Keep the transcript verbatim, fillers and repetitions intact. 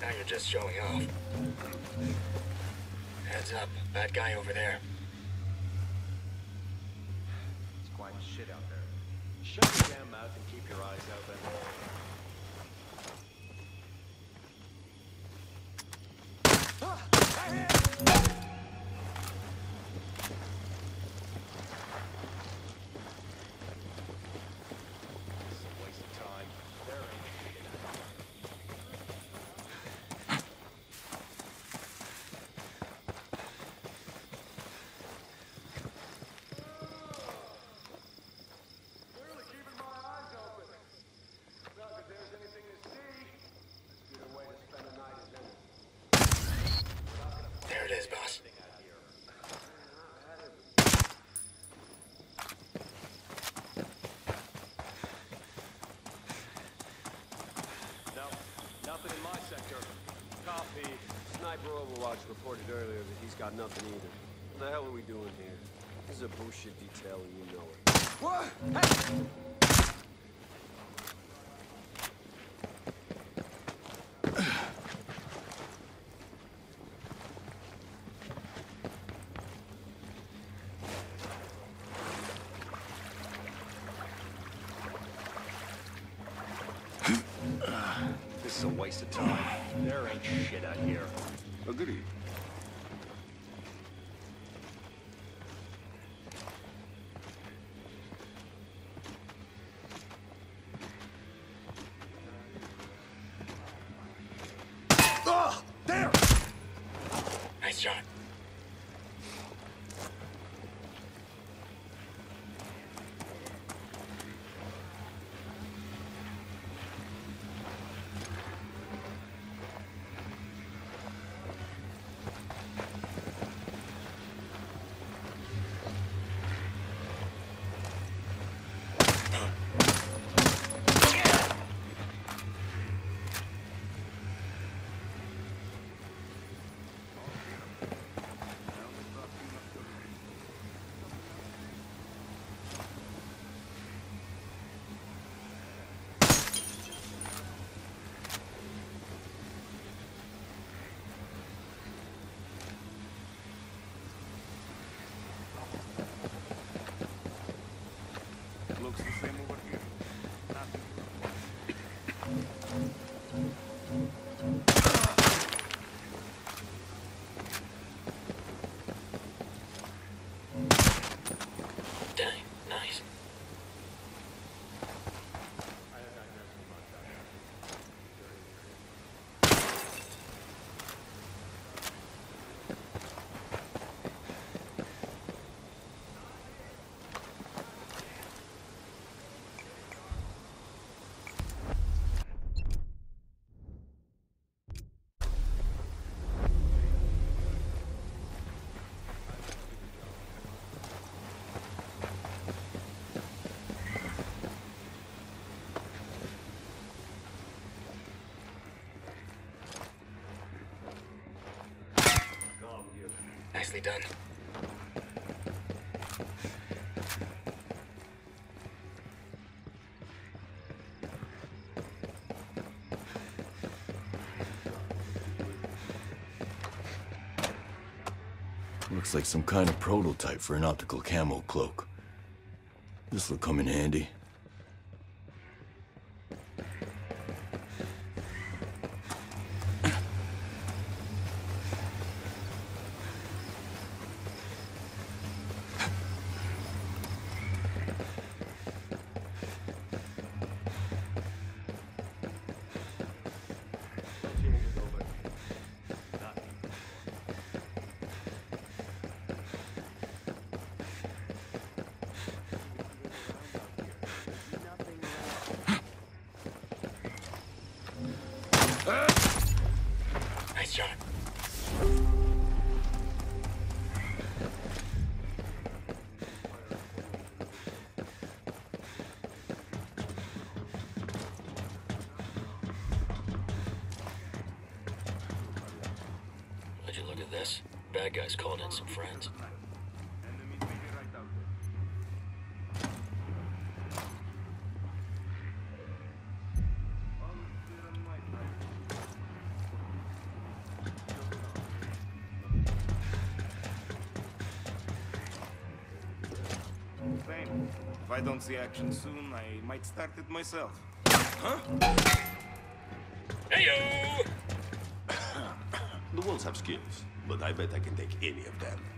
Now you're just showing off. Heads up, bad guy over there. It's quiet as shit out there. Shut your damn mouth and keep your eyes open. There it is, boss. No, nothing in my sector. Copy. Sniper Overwatch reported earlier that he's got nothing either. What the hell are we doing here? This is a bullshit detail and you know it. What? Hey! This is a waste of time. There ain't shit out here. Agreed. Ah! There! Nice shot. Looks the same over here. Nothing. Dang, nice. Nicely done. Looks like some kind of prototype for an optical camo cloak. This'll come in handy. Nice shot. Would you look at this? Bad guys called in some friends. same. If I don't see action soon, I might start it myself. Huh? Heyo! The wolves have skills, but I bet I can take any of them.